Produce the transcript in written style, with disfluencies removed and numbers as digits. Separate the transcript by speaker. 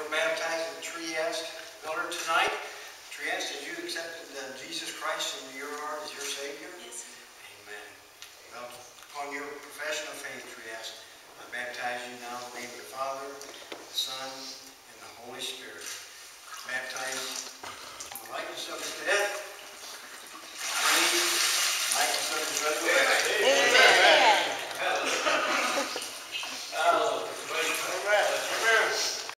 Speaker 1: baptized in Trieste, Miller tonight. Trieste, have you accepted Jesus Christ into your heart as your Savior?
Speaker 2: Yes.
Speaker 1: Amen. Well, upon your profession of faith, Trieste, I baptize you now in the name of the Father, the Son, and the Holy Spirit. Baptized in the likeness of his death, in the likeness of his resurrection.